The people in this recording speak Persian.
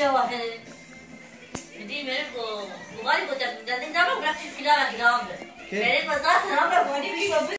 جواهر بدي مريم وغالي كنت بدي نعمل ولا في فيلا قدام مريم بس ذات نعمل وغالي